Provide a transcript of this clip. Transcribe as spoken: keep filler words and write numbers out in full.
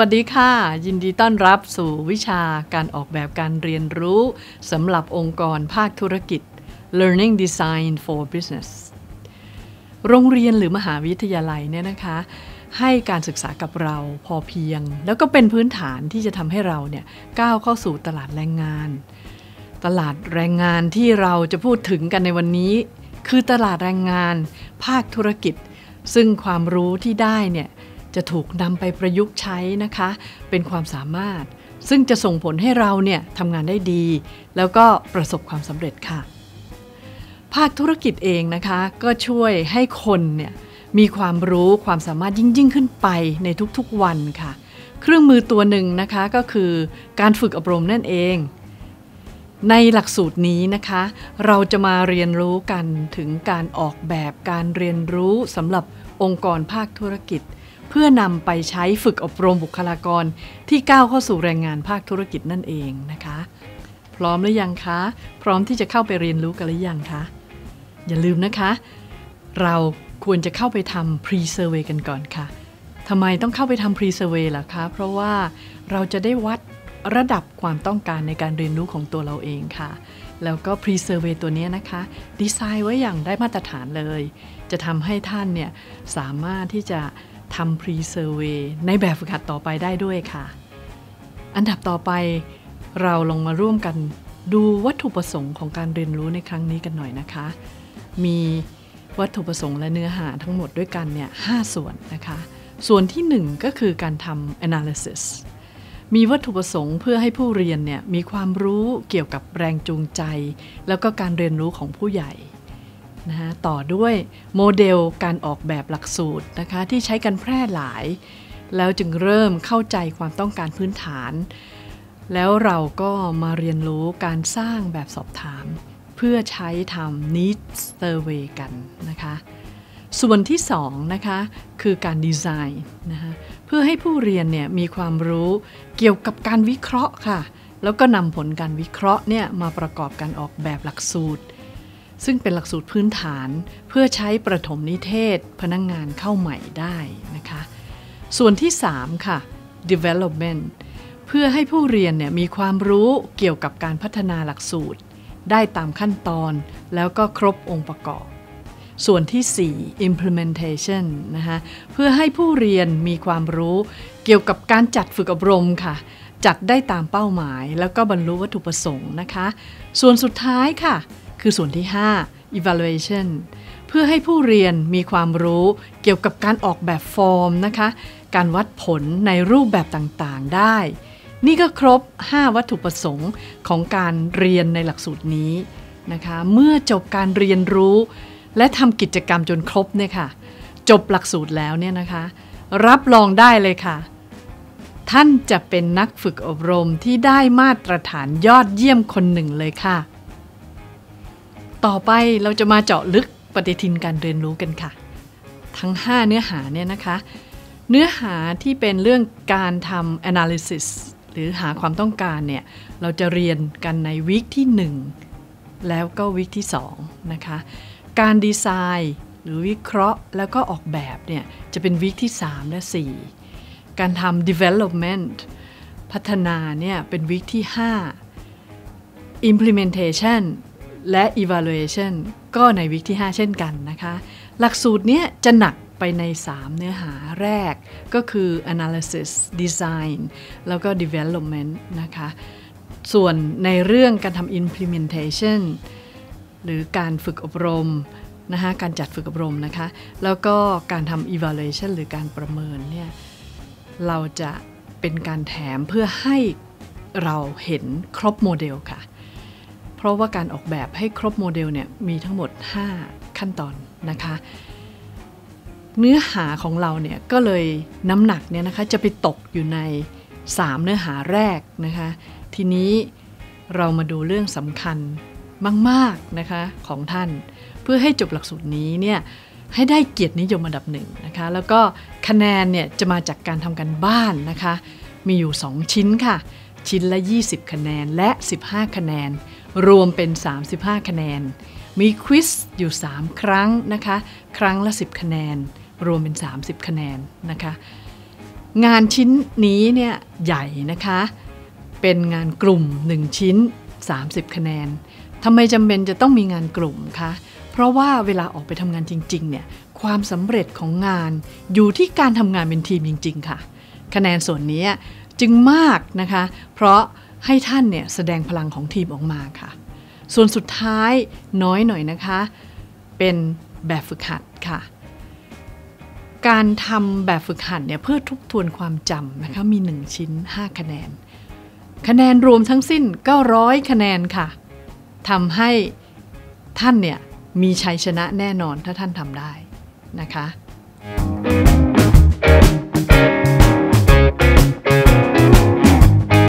วัสดีค่ะยินดีต้อนรับสู่วิชาการออกแบบการเรียนรู้สำหรับองค์กรภาคธุรกิจ Learning Design for Business โรงเรียนหรือมหาวิทยาลัยเนี่ยนะคะให้การศึกษากับเราพอเพียงแล้วก็เป็นพื้นฐานที่จะทำให้เราเนี่ยก้าวเข้าสู่ตลาดแรงงานตลาดแรงงานที่เราจะพูดถึงกันในวันนี้คือตลาดแรงงานภาคธุรกิจซึ่งความรู้ที่ได้เนี่ยจะถูกนำไปประยุกต์ใช้นะคะเป็นความสามารถซึ่งจะส่งผลให้เราเนี่ยทำงานได้ดีแล้วก็ประสบความสำเร็จค่ะภาคธุรกิจเองนะคะก็ช่วยให้คนเนี่ยมีความรู้ความสามารถยิ่งยิ่งขึ้นไปในทุกๆวันค่ะเครื่องมือตัวหนึ่งนะคะก็คือการฝึกอบรมนั่นเองในหลักสูตรนี้นะคะเราจะมาเรียนรู้กันถึงการออกแบบการเรียนรู้สำหรับองค์กรภาคธุรกิจเพื่อนำไปใช้ฝึกอบรมบุคลากรที่ก้าวเข้าสู่แรงงานภาคธุรกิจนั่นเองนะคะพร้อมหรือยังคะพร้อมที่จะเข้าไปเรียนรู้กันหรือยังคะอย่าลืมนะคะเราควรจะเข้าไปทำ pre-survey กันก่อนค่ะทำไมต้องเข้าไปทำ pre-survey ล่ะคะเพราะว่าเราจะได้วัดระดับความต้องการในการเรียนรู้ของตัวเราเองค่ะแล้วก็ pre-survey ตัวนี้นะคะดีไซน์ไว้อย่างได้มาตรฐานเลยจะทำให้ท่านเนี่ยสามารถที่จะทำ pre-survey ในแบบฝึกหัดต่อไปได้ด้วยค่ะอันดับต่อไปเราลองมาร่วมกันดูวัตถุประสงค์ของการเรียนรู้ในครั้งนี้กันหน่อยนะคะมีวัตถุประสงค์และเนื้อหาทั้งหมดด้วยกันเนี่ยห้าส่วนนะคะส่วนที่หนึ่งก็คือการทำ analysis มีวัตถุประสงค์เพื่อให้ผู้เรียนเนี่ยมีความรู้เกี่ยวกับแรงจูงใจแล้วก็การเรียนรู้ของผู้ใหญ่นะฮะต่อด้วยโมเดลการออกแบบหลักสูตรนะคะที่ใช้กันแพร่หลายแล้วจึงเริ่มเข้าใจความต้องการพื้นฐานแล้วเราก็มาเรียนรู้การสร้างแบบสอบถามเพื่อใช้ทำ needs survey กันนะคะส่วนที่สองนะคะคือการดีไซน์นะคะเพื่อให้ผู้เรียนเนี่ยมีความรู้เกี่ยวกับการวิเคราะห์ค่ะแล้วก็นำผลการวิเคราะห์เนี่ยมาประกอบการออกแบบหลักสูตรซึ่งเป็นหลักสูตรพื้นฐานเพื่อใช้ประถมนิเทศพนักงานเข้าใหม่ได้นะคะส่วนที่สามค่ะ development เพื่อให้ผู้เรียนเนี่ยมีความรู้เกี่ยวกับการพัฒนาหลักสูตรได้ตามขั้นตอนแล้วก็ครบองค์ประกอบส่วนที่สี่ implementation นะคะเพื่อให้ผู้เรียนมีความรู้เกี่ยวกับการจัดฝึกอบรมค่ะจัดได้ตามเป้าหมายแล้วก็บรรลุวัตถุประสงค์นะคะส่วนสุดท้ายค่ะคือส่วนที่ห้า evaluation เพื่อให้ผู้เรียนมีความรู้เกี่ยวกับการออกแบบฟอร์มนะคะการวัดผลในรูปแบบต่างๆได้นี่ก็ครบห้าวัตถุประสงค์ของการเรียนในหลักสูตรนี้นะคะเมื่อจบการเรียนรู้และทำกิจกรรมจนครบเนี่ยค่ะจบหลักสูตรแล้วเนี่ยนะคะรับรองได้เลยค่ะท่านจะเป็นนักฝึกอบรมที่ได้มาตรฐานยอดเยี่ยมคนหนึ่งเลยค่ะต่อไปเราจะมาเจาะลึกปฏิทินการเรียนรู้กันค่ะทั้งห้าเนื้อหาเนี่ยนะคะเนื้อหาที่เป็นเรื่องการทำ analysis หรือหาความต้องการเนี่ยเราจะเรียนกันในวีคที่หนึ่งแล้วก็วีคที่สองนะคะการดีไซน์หรือวิเคราะห์แล้วก็ออกแบบเนี่ยจะเป็นวีคที่สามและสี่การทำ development พัฒนาเนี่ยเป็นวีคที่ห้า implementation และ evaluation ก็ในวีคที่ห้าเช่นกันนะคะหลักสูตรนี้จะหนักไปในสามเนื้อหาแรกก็คือ analysis design แล้วก็ development นะคะส่วนในเรื่องการทำ implementation หรือการฝึกอบรมนะคะการจัดฝึกอบรมนะคะแล้วก็การทำ evaluation หรือการประเมินเนี่ยเราจะเป็นการแถมเพื่อให้เราเห็นครบโมเดลค่ะเพราะว่าการออกแบบให้ครบโมเดลเนี่ยมีทั้งหมดห้าขั้นตอนนะคะเนื้อหาของเราเนี่ยก็เลยน้ำหนักเนี่ยนะคะจะไปตกอยู่ในสามเนื้อหาแรกนะคะทีนี้เรามาดูเรื่องสำคัญมากๆนะคะของท่านเพื่อให้จบหลักสูตรนี้เนี่ยให้ได้เกียรตินิยมอันดับหนึ่งนะคะแล้วก็คะแนนเนี่ยจะมาจากการทำการบ้านนะคะมีอยู่สองชิ้นค่ะชิ้นละยี่สิบคะแนนและสิบห้าคะแนนรวมเป็นสามสิบห้าคะแนนมีควิซอยู่สามครั้งนะคะครั้งละสิบคะแนนรวมเป็นสามสิบคะแนนนะคะงานชิ้นนี้เนี่ยใหญ่นะคะเป็นงานกลุ่มหนึ่งชิ้นสามสิบคะแนนทำไมจำเป็นจะต้องมีงานกลุ่มคะเพราะว่าเวลาออกไปทำงานจริงๆเนี่ยความสำเร็จของงานอยู่ที่การทำงานเป็นทีมจริงๆค่ะคะแนนส่วนนี้จึงมากนะคะเพราะให้ท่านเนี่ยแสดงพลังของทีมออกมาค่ะส่วนสุดท้ายน้อยหน่อยนะคะเป็นแบบฝึกหัดค่ะการทำแบบฝึกหัดเนี่ยเพื่อทบทวนความจำนะคะมีหนึ่งชิ้นห้าคะแนนคะแนนรวมทั้งสิ้นเก้าร้อยคะแนนค่ะทำให้ท่านเนี่ยมีชัยชนะแน่นอนถ้าท่านทำได้นะคะ